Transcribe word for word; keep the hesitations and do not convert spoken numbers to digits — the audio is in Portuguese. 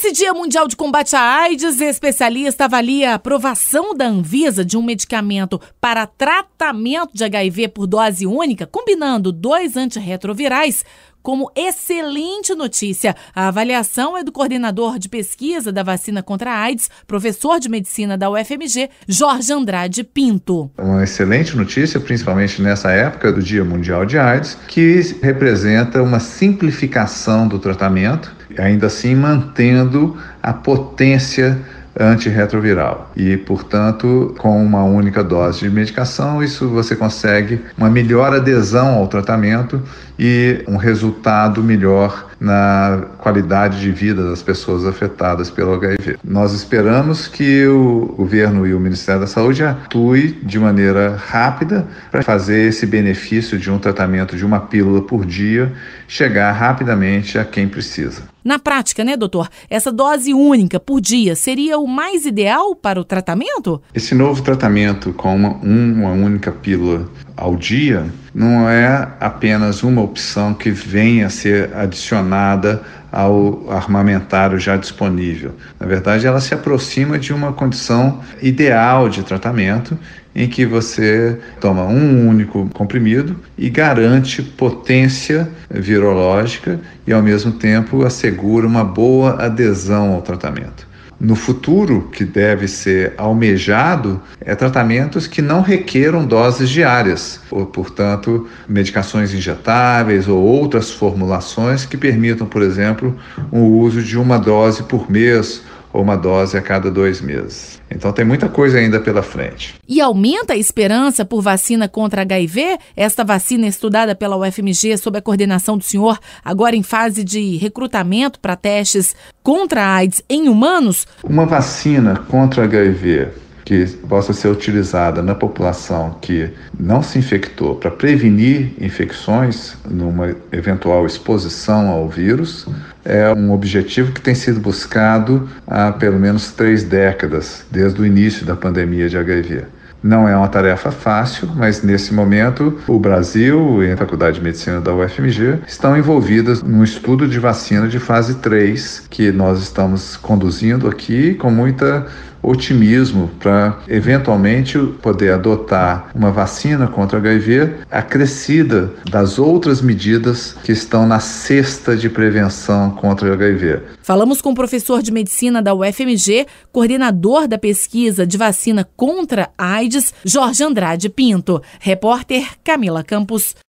Nesse Dia Mundial de Combate à AIDS, especialista avalia a aprovação da Anvisa de um medicamento para tratamento de H I V por dose única, combinando dois antirretrovirais, como excelente notícia. A avaliação é do coordenador de pesquisa da vacina contra a AIDS, professor de medicina da U F M G, Jorge Andrade Pinto. Uma excelente notícia, principalmente nessa época do Dia Mundial de AIDS, que representa uma simplificação do tratamento, ainda assim mantendo a potência antirretroviral. E, portanto, com uma única dose de medicação, isso você consegue uma melhor adesão ao tratamento e um resultado melhor na qualidade de vida das pessoas afetadas pelo H I V. Nós esperamos que o governo e o Ministério da Saúde atuem de maneira rápida para fazer esse benefício de um tratamento de uma pílula por dia chegar rapidamente a quem precisa. Na prática, né, doutor, essa dose única por dia seria o mais ideal para o tratamento? Esse novo tratamento com uma, uma única pílula ao dia não é apenas uma opção que venha a ser adicionada ao armamentário já disponível. Na verdade, ela se aproxima de uma condição ideal de tratamento em que você toma um único comprimido e garante potência virológica e, ao mesmo tempo, assegura uma boa adesão ao tratamento. No futuro, que deve ser almejado, é tratamentos que não requeram doses diárias, ou, portanto, medicações injetáveis ou outras formulações que permitam, por exemplo, o uso de uma dose por mês ou uma dose a cada dois meses. Então tem muita coisa ainda pela frente. E aumenta a esperança por vacina contra H I V? Esta vacina estudada pela U F M G sob a coordenação do senhor, agora em fase de recrutamento para testes contra a AIDS em humanos? Uma vacina contra H I V que possa ser utilizada na população que não se infectou para prevenir infecções numa eventual exposição ao vírus é um objetivo que tem sido buscado há pelo menos três décadas, desde o início da pandemia de H I V. Não é uma tarefa fácil, mas nesse momento o Brasil e a Faculdade de Medicina da U F M G estão envolvidas num estudo de vacina de fase três que nós estamos conduzindo aqui com muita otimismo para eventualmente poder adotar uma vacina contra H I V acrescida das outras medidas que estão na cesta de prevenção contra H I V. Falamos com o professor de medicina da U F M G, coordenador da pesquisa de vacina contra a AIDS, Jorge Andrade Pinto. Repórter Camila Campos.